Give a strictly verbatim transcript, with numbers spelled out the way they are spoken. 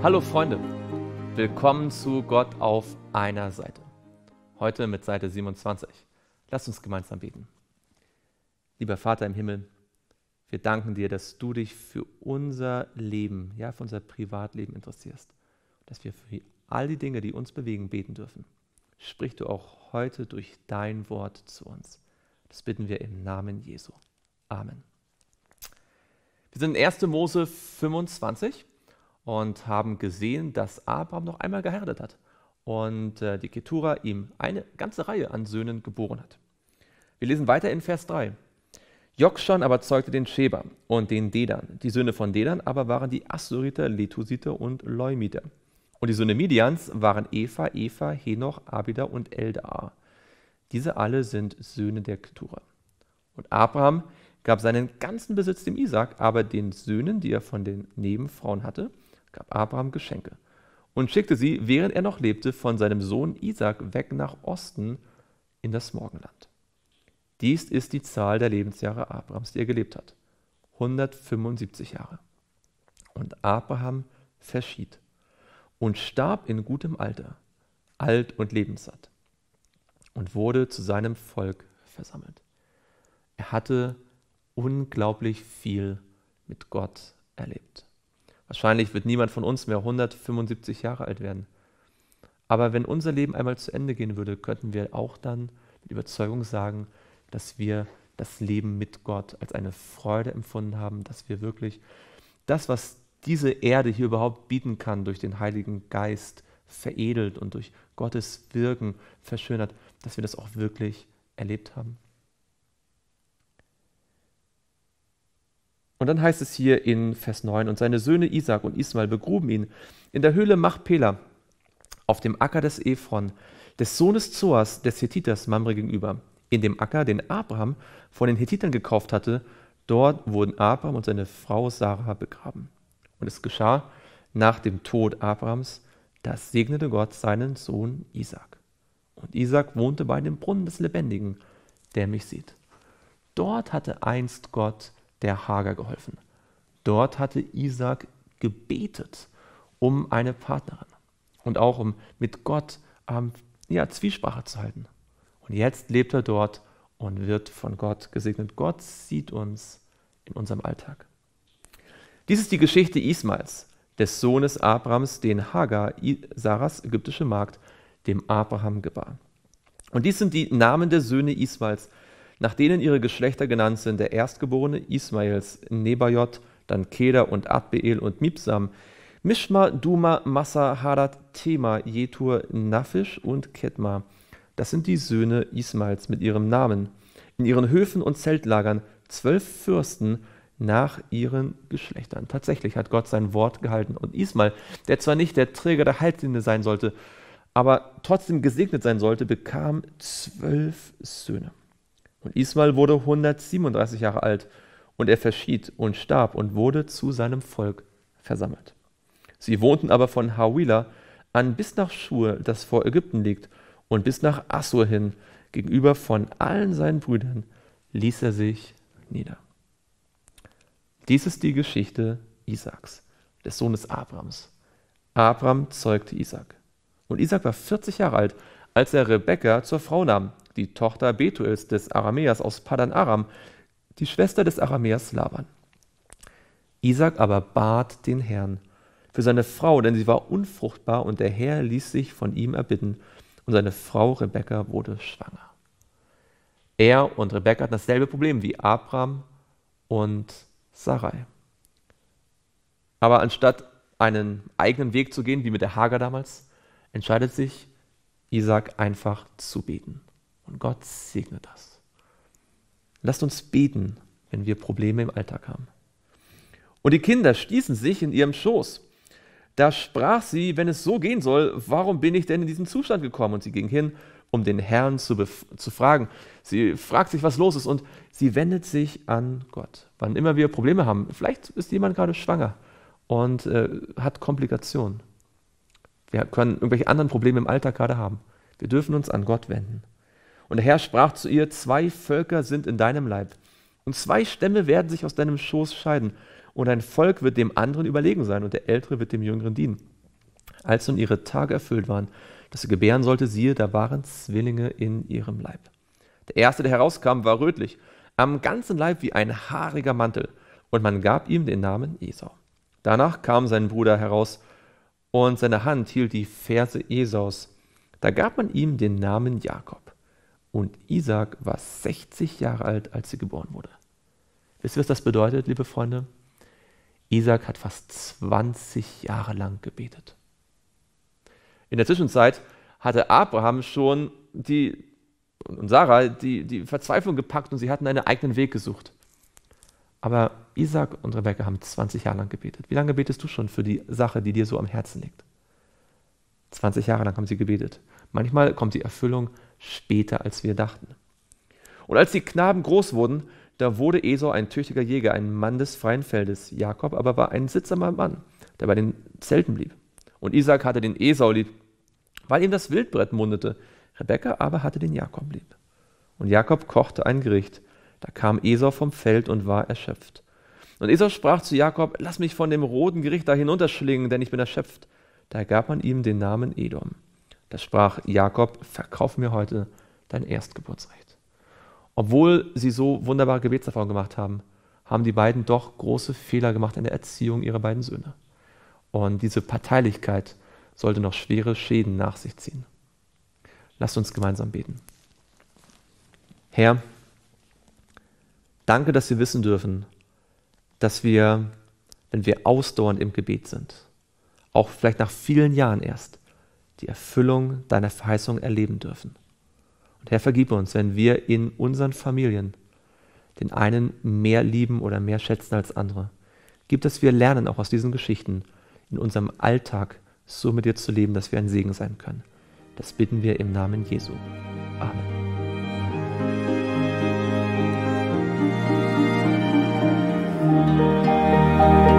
Hallo Freunde, willkommen zu Gott auf einer Seite. Heute mit Seite siebenundzwanzig. Lasst uns gemeinsam beten. Lieber Vater im Himmel, wir danken dir, dass du dich für unser Leben, ja für unser Privatleben interessierst. Dass wir für all die Dinge, die uns bewegen, beten dürfen. Sprich du auch heute durch dein Wort zu uns. Das bitten wir im Namen Jesu. Amen. Wir sind in erster Mose fünfundzwanzig und haben gesehen, dass Abraham noch einmal geheiratet hat und äh, die Ketura ihm eine ganze Reihe an Söhnen geboren hat. Wir lesen weiter in Vers drei. Jokschan aber zeugte den Scheba und den Dedan. Die Söhne von Dedan aber waren die Assuriter, Letusiter und Leumiter. Und die Söhne Midians waren Eva, Eva, Henoch, Abida und Eldaar. Diese alle sind Söhne der Ketura. Und Abraham gab seinen ganzen Besitz dem Isaak, aber den Söhnen, die er von den Nebenfrauen hatte, gab Abraham Geschenke und schickte sie, während er noch lebte, von seinem Sohn Isaak weg nach Osten in das Morgenland. Dies ist die Zahl der Lebensjahre Abrahams, die er gelebt hat. hundertfünfundsiebzig Jahre. Und Abraham verschied und starb in gutem Alter, alt und lebenssatt, und wurde zu seinem Volk versammelt. Er hatte unglaublich viel mit Gott erlebt. Wahrscheinlich wird niemand von uns mehr hundertfünfundsiebzig Jahre alt werden. Aber wenn unser Leben einmal zu Ende gehen würde, könnten wir auch dann mit Überzeugung sagen, dass wir das Leben mit Gott als eine Freude empfunden haben, dass wir wirklich das, was diese Erde hier überhaupt bieten kann, durch den Heiligen Geist veredelt und durch Gottes Wirken verschönert, dass wir das auch wirklich erlebt haben. Und dann heißt es hier in Vers neun, und seine Söhne Isaak und Ismael begruben ihn in der Höhle Machpela, auf dem Acker des Ephron, des Sohnes Zoas, des Hethiters Mamre gegenüber, in dem Acker, den Abraham von den Hethitern gekauft hatte. Dort wurden Abraham und seine Frau Sarah begraben. Und es geschah nach dem Tod Abrahams, da segnete Gott seinen Sohn Isaak. Und Isaak wohnte bei dem Brunnen des Lebendigen, der mich sieht. Dort hatte einst Gott der Hagar geholfen. Dort hatte Isaak gebetet um eine Partnerin und auch um mit Gott ähm, ja, Zwiesprache zu halten. Und jetzt lebt er dort und wird von Gott gesegnet. Gott sieht uns in unserem Alltag. Dies ist die Geschichte Ismaels, des Sohnes Abrahams, den Hagar, Sarahs ägyptische Magd, dem Abraham gebar. Und dies sind die Namen der Söhne Ismaels, nach denen ihre Geschlechter genannt sind: der Erstgeborene Ismaels, Nebajot, dann Keda und Adbeel und Mibsam, Mishma, Duma, Massa, Hadad, Tema, Jetur, Naphish und Ketma. Das sind die Söhne Ismaels mit ihrem Namen. In ihren Höfen und Zeltlagern zwölf Fürsten nach ihren Geschlechtern. Tatsächlich hat Gott sein Wort gehalten. Und Ismael, der zwar nicht der Träger der Halslinie sein sollte, aber trotzdem gesegnet sein sollte, bekam zwölf Söhne. Und Ismael wurde hundertsiebenunddreißig Jahre alt und er verschied und starb und wurde zu seinem Volk versammelt. Sie wohnten aber von Hawila an bis nach Schur, das vor Ägypten liegt, und bis nach Assur hin, gegenüber von allen seinen Brüdern, ließ er sich nieder. Dies ist die Geschichte Isaaks, des Sohnes Abrahams. Abraham zeugte Isaak. Und Isaak war vierzig Jahre alt, als er Rebekka zur Frau nahm, die Tochter Betuels des Aramäers aus Paddan Aram, die Schwester des Aramäers Laban. Isaak aber bat den Herrn für seine Frau, denn sie war unfruchtbar, und der Herr ließ sich von ihm erbitten, und seine Frau Rebekka wurde schwanger. Er und Rebekka hatten dasselbe Problem wie Abraham und Sarai. Aber anstatt einen eigenen Weg zu gehen, wie mit der Hagar damals, entscheidet sich Isaak einfach zu beten. Und Gott segnet das. Lasst uns beten, wenn wir Probleme im Alltag haben. Und die Kinder stießen sich in ihrem Schoß. Da sprach sie: Wenn es so gehen soll, warum bin ich denn in diesen Zustand gekommen? Und sie ging hin, um den Herrn zu, bef- zu fragen. Sie fragt sich, was los ist, und sie wendet sich an Gott. Wann immer wir Probleme haben, vielleicht ist jemand gerade schwanger und äh, hat Komplikationen. Wir können irgendwelche anderen Probleme im Alltag gerade haben. Wir dürfen uns an Gott wenden. Und der Herr sprach zu ihr: Zwei Völker sind in deinem Leib, und zwei Stämme werden sich aus deinem Schoß scheiden. Und ein Volk wird dem anderen überlegen sein, und der Ältere wird dem Jüngeren dienen. Als nun ihre Tage erfüllt waren, dass sie gebären sollte, siehe, da waren Zwillinge in ihrem Leib. Der erste, der herauskam, war rötlich, am ganzen Leib wie ein haariger Mantel, und man gab ihm den Namen Esau. Danach kam sein Bruder heraus, und seine Hand hielt die Ferse Esaus. Da gab man ihm den Namen Jakob. Und Isaak war sechzig Jahre alt, als sie geboren wurde. Wisst ihr, was das bedeutet, liebe Freunde? Isaak hat fast zwanzig Jahre lang gebetet. In der Zwischenzeit hatte Abraham schon die, und Sarah die, die Verzweiflung gepackt und sie hatten einen eigenen Weg gesucht. Aber Isaak und Rebekka haben zwanzig Jahre lang gebetet. Wie lange betest du schon für die Sache, die dir so am Herzen liegt? zwanzig Jahre lang haben sie gebetet. Manchmal kommt die Erfüllung später, als wir dachten. Und als die Knaben groß wurden, da wurde Esau ein tüchtiger Jäger, ein Mann des freien Feldes. Jakob aber war ein sittsamer Mann, der bei den Zelten blieb. Und Isaak hatte den Esau lieb, weil ihm das Wildbret mundete. Rebekka aber hatte den Jakob lieb. Und Jakob kochte ein Gericht. Da kam Esau vom Feld und war erschöpft. Und Esau sprach zu Jakob: Lass mich von dem roten Gericht da hinunterschlingen, denn ich bin erschöpft. Da gab man ihm den Namen Edom. Da sprach Jakob: Verkauf mir heute dein Erstgeburtsrecht. Obwohl sie so wunderbare Gebetserfahrungen gemacht haben, haben die beiden doch große Fehler gemacht in der Erziehung ihrer beiden Söhne. Und diese Parteilichkeit sollte noch schwere Schäden nach sich ziehen. Lasst uns gemeinsam beten. Herr, danke, dass wir wissen dürfen, dass wir, wenn wir ausdauernd im Gebet sind, auch vielleicht nach vielen Jahren erst, die Erfüllung deiner Verheißung erleben dürfen. Und Herr, vergib uns, wenn wir in unseren Familien den einen mehr lieben oder mehr schätzen als andere. Gib, dass wir lernen, auch aus diesen Geschichten, in unserem Alltag so mit dir zu leben, dass wir ein Segen sein können. Das bitten wir im Namen Jesu. Amen.